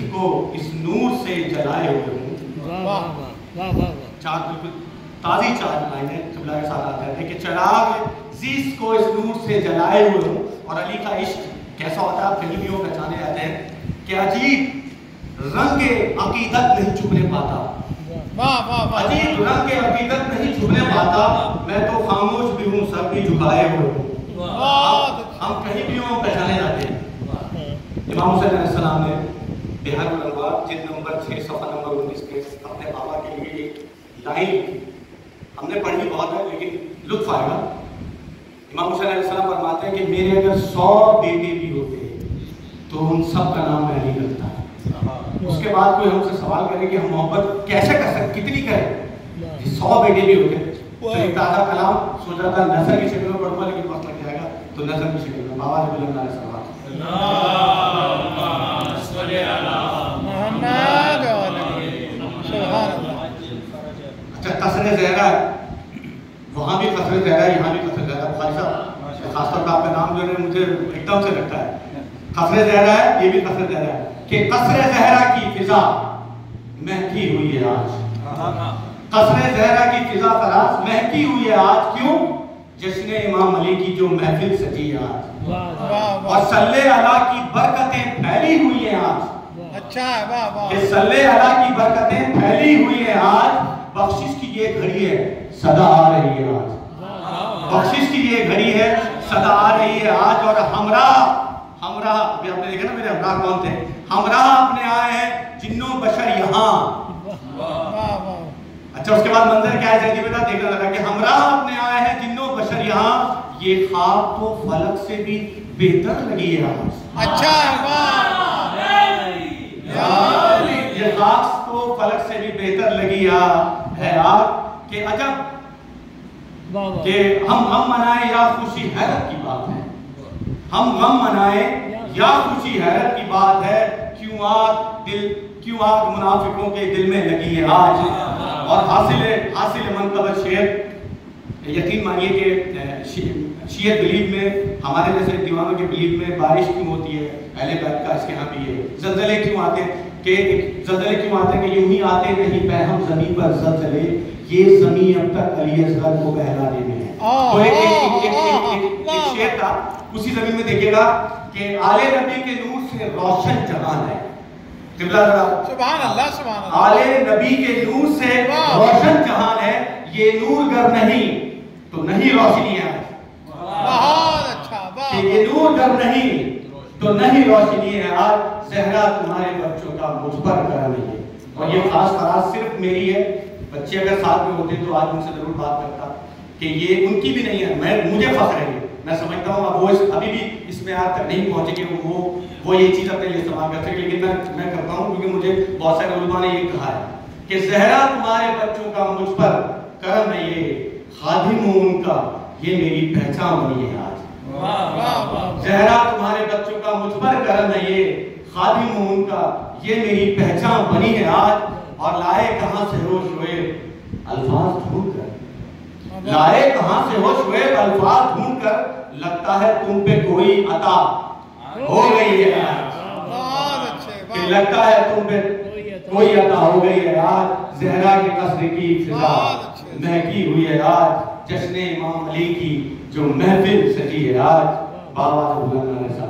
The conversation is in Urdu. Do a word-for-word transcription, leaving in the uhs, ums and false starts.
کو اس نور سے جلائے ہوئے ہوں. چار بالکل تازی چار لائنیں قبلہ کے ساتھ آتے ہیں کہ چراغ زیست کو اس نور سے جلائے ہوئے ہوں. اور علی کا عشق کیسا ہوتا ہے پھر بھی وہ پہچانے جاتے ہیں کہ عجیب رنگ عقیدت نہیں چھپنے پاتا, عجیب رنگ عقیدت نہیں چھپنے پاتا, میں تو خاموش بھی ہوں سب بھی جھکائے ہوئے ہوں. ہم کہیں بھی ہوں پہچانے جاتے ہیں. امام حسین علیہ السلام نے بہار الانوار جلد نمبر چھ صفحہ نمبر انیس کے اپنے بابا کے لیے ایک لائن لکھی. ہم نے پڑھی بہت ہے لیکن لطف آئے گا. امام حسین علیہ السلام فرماتے ہیں کہ میرے اگر سو بیٹے بھی ہوتے تو ان سب کا نام میں نہیں رکھتا. اس کے بعد کوئی ہم سے سوال کرے کہ ہم محبت کیسے کر سکتے, کتنی کریں, سو بیٹے بھی ہوتے تو ایک تازہ کلام سوچ رہا تھا نظر کی شکل میں پڑھوں گا لیکن وقت لگ جائے گا تو نظر کی شکل میں بابا رب اللہ علیہ السلام. اچھا قصر زہرا ہے, وہاں بھی قصر زہرا ہے, یہاں بھی قصر زہرا ہے. بخاری صاحب خاص طور پر آپ کا نام جو ہے مجھے ایک دم سے لگتا ہے. قصر زہرا ہے, یہ بھی قصر زہرا ہے کہ قصر زہرا کی فضا مہکی ہوئی ہے آج. قصر زہرا کی فضا فراز مہکی ہوئی ہے آج. کیوں؟ جشن امام علی کی جو محفل سجی ہے آج, اور صلی اللہ کی برکتیں پھیلی ہوئی ہیں آج. اچھا واہ کہ صلی اللہ کی برکتیں پھیلی ہوئی ہیں آج. بخشش کی یہ گھڑی ہے, صدا آ رہی ہے آج. بخشش کی یہ گھڑی ہے, صدا آ رہی ہے آج. اور ہمراہ ہمراہ ابھی آپ نے دیکھا نا میرے ہمراہ کون تھے, ہمراہ اپنے آئے ہیں جنوں بشر یہاں. اچھا اس کے بعد منظر کیا ہے جلدی بیٹا دیکھنا لگا کہ ہمراہ اپنے آئے ہیں جنوں بشر یہاں. یہ خواب تو فلک سے بھی بہتر لگی ہے آج. اچھا یہ خواب تو فلک سے بھی بہتر لگی ہے آج. کہ عجب کہ ہم غم منائیں یا خوشی حیرت کی بات ہے, ہم غم منائیں یا خوشی حیرت کی بات ہے. کیوں آگ دل کیوں آگ منافقوں کے دل میں لگی ہے آج. اور حاصل حاصل منقبت شعر, یقین مانیے کہ شیعہ بلیف میں ہمارے جیسے دیوانوں کے بلیف میں بارش کیوں ہوتی ہے, اہل بیت کا اس کے ہاں بھی ہے. زلزلے کیوں آتے ہیں کہ زلزلے کیوں آتے ہیں کہ یوں ہی آتے نہیں پہم زمین پر زلزلے, یہ زمین اب تک علی اصغر کو بہلانے میں ہے. تو ایک شعر تھا اسی زمین میں دیکھیے گا کہ آل نبی کے نور سے روشن جہان ہے. سبحان اللہ سبحان اللہ. آل نبی کے نور سے روشن جہان ہے. یہ نور گر نہیں تو نہیں روشنی ہے. بہت اچھا. کہ یہ نور گر نہیں تو نہیں روشنی ہے آج. زہرا تمہارے بچوں کا مجھ پر کرم ہے. اور یہ خاص فراز صرف میری ہے, بچے اگر ساتھ میں ہوتے تو آج ان سے ضرور بات کرتا کہ یہ ان کی بھی نہیں ہے, میں مجھے فخر ہے. میں سمجھتا ہوں اب وہ ابھی بھی اس میں آج تک نہیں پہنچے کہ وہ وہ یہ چیز اپنے لیے استعمال کر سکے, لیکن میں میں کرتا ہوں کیونکہ مجھے بہت سارے علماء نے یہ کہا ہے کہ زہرا تمہارے بچوں کا مجھ پر کرم ہے, یہ خادم ہوں ان کا یہ میری پہچان بنی ہے آج. زہرا تمہارے بچوں کا مجھ پر کرم ہے, یہ خادم ہوں ان کا یہ میری پہچان بنی ہے آج. اور لائے کہاں سے ہو شعیب الفاظ ڈھونڈ کر, لائے کہاں سے ہو شعیب الفاظ ڈھونڈ کر, لگتا ہے تم پہ کوئی عطا ہو گئی ہے آج. کہ لگتا ہے تم پہ کوئی عطا ہو گئی ہے آج. زہرا کے قصر کی فضا مہکی ہوئی ہے آج. جشن امام علی کی جو محفل سجی ہے آج. بابا رب اللہ علیہ